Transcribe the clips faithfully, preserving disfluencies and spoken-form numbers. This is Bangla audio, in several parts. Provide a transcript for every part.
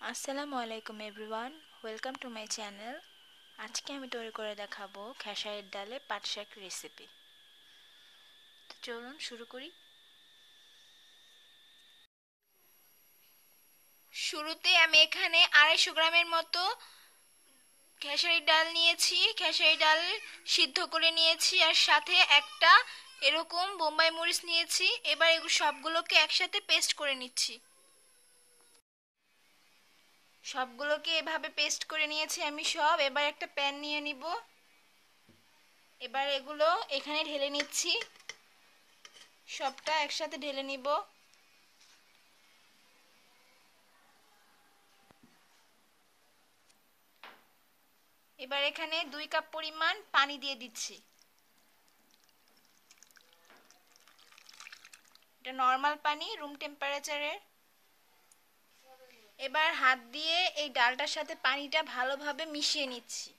আসসালামু আলাইকুম everyone, welcome to my channel. আজকে আমি তৈরি করে দেখাবো খেসারির ডালে পাট শাক রেসিপি। তো চলুন শুরু করি। শুরুতে আমি এখানে আড়াইশো গ্রামের মতো খেসারির ডাল নিয়েছি। খেসারির ডাল সিদ্ধ করে নিয়েছি, আর সাথে একটা এরকম বোম্বাই মরিচ নিয়েছি। এবার এগুলো সবগুলোকে একসাথে পেস্ট করে নিচ্ছি। সবগুলোকে এভাবে পেস্ট করে নিয়েছি আমি সব। এবার একটা প্যান নিয়ে নিব। এবার এগুলো এখানে ঢেলে নিচ্ছি, সবটা একসাথে ঢেলে নিব। এবার এখানে দুই কাপ পরিমাণ পানি দিয়ে দিচ্ছি। এটা নর্মাল পানি, রুম টেম্পারেচারের। এবার হাত দিয়ে এই ডালটার সাথে পানিটা ভালোভাবে মিশিয়ে নিচ্ছি।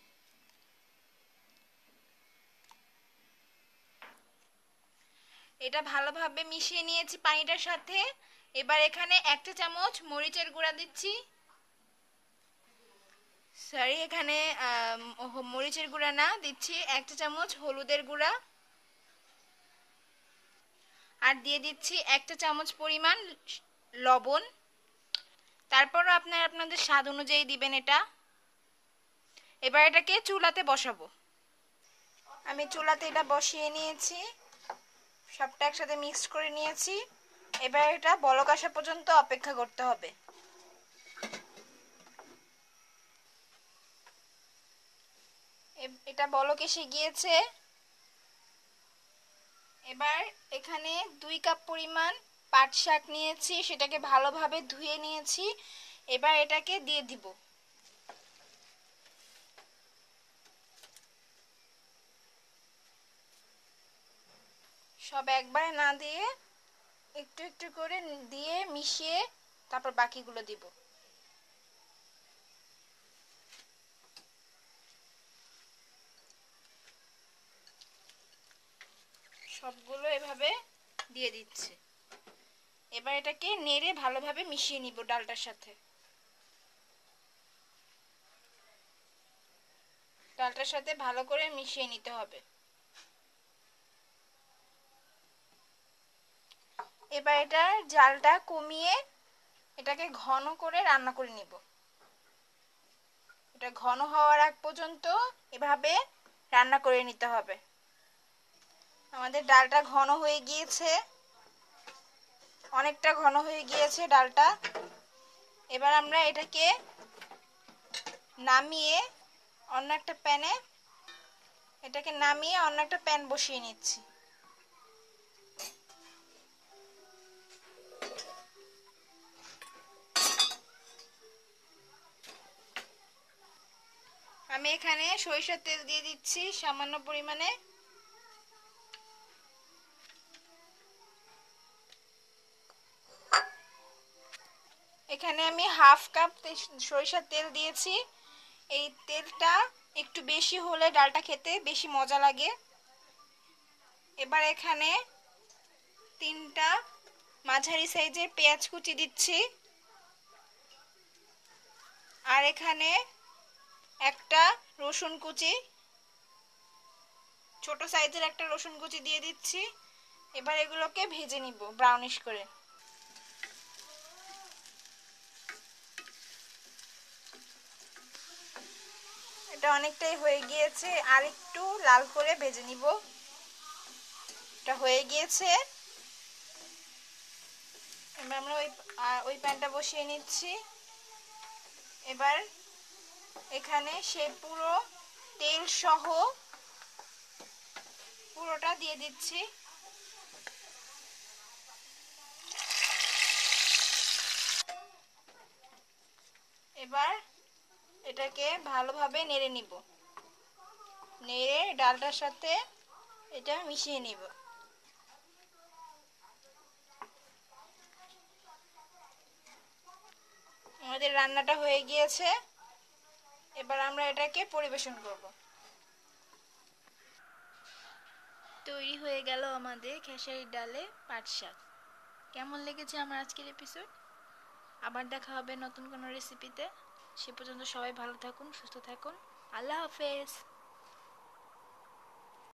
এটা ভালোভাবে মিশিয়ে নিয়েছি পানিটার সাথে। এবার এখানে একটা চামচ মরিচের গুঁড়া দিচ্ছি। সরি, এখানে মরিচের গুঁড়া না, দিচ্ছি একটা চামচ হলুদের গুঁড়া। আর দিয়ে দিচ্ছি একটা চামচ পরিমাণ লবণ। তারপরও আপনারা আপনাদের স্বাদ অনুযায়ী দিবেন এটা। এবার এটাকে চুলাতে বসাবো। আমি চুলাতে এটা বসিয়ে নিয়েছি, সবটা একসাথে মিক্সড করে নিয়েছি। এবার এটা বলক আসা পর্যন্ত অপেক্ষা করতে হবে। এটা বলক এসে গিয়েছে। এবার এখানে দুই কাপ পরিমাণ পাট শাক নিয়েছি, সেটাকে ভালোভাবে ধুয়ে নিয়েছি। এবার এটাকে দিয়ে দিব। সব একবারে না দিয়ে একটু একটু করে দিয়ে মিশিয়ে তারপর বাকিগুলো দিব। সবগুলো এভাবে দিয়ে দিচ্ছি। এবার এটাকে নেড়ে ভালোভাবে মিশিয়ে নিব ডালটার সাথে। ডালটার সাথে ভালো করে মিশিয়ে নিতে হবে। এবার এটার জালটা কমিয়ে এটাকে ঘন করে রান্না করে নিব। এটা ঘন হওয়ার আগ পর্যন্ত এভাবে রান্না করে নিতে হবে। আমাদের ডালটা ঘন হয়ে গিয়েছে, অনেকটা ঘন হয়ে গিয়েছে ডালটা। এবার আমরা এটাকে নামিয়ে অন্য একটা প্যানে এটাকে নামিয়ে অন্য একটা প্যান বসিয়ে নিচ্ছি। আমি এখানে সরিষার তেল দিয়ে দিচ্ছি সামান্য পরিমাণে। এখানে আমি হাফ কাপ সরিষার তেল দিয়েছি। এই তেলটা একটু বেশি হলে ডালটা খেতে বেশি মজা লাগে। এবার এখানে তিনটা মাঝারি সাইজের পেঁয়াজ কুচি দিচ্ছি। আর এখানে একটা রসুন কুচি, ছোট সাইজের একটা রসুন কুচি দিয়ে দিচ্ছি। এবার এগুলোকে ভেজে নিব ব্রাউনিশ করে। এটা অনেকটাই হয়ে গিয়েছে, আর একটু লাল করে ভেজে নিব। এটা হয়ে গিয়েছে। এবার আমরা ওই ওই প্যানটা বসিয়ে নিচ্ছি। এবার এখানে সে পুরো তেল সহ পুরোটা দিয়ে দিচ্ছি। এবার এটাকে ভালোভাবে নেড়ে নিব। নেড়ে ডালটার সাথে এটা মিশিয়ে নিব। আমাদের রান্নাটা হয়ে গিয়েছে। এবার আমরা এটাকে পরিবেশন করব। তৈরি হয়ে গেল আমাদের খেসারির ডালে পাট শাক। কেমন লেগেছে আমার আজকের এপিসোড? আবার দেখা হবে নতুন কোনো রেসিপিতে। সে পর্যন্ত সবাই ভালো থাকুন, সুস্থ থাকুন। আল্লাহ হাফেজ।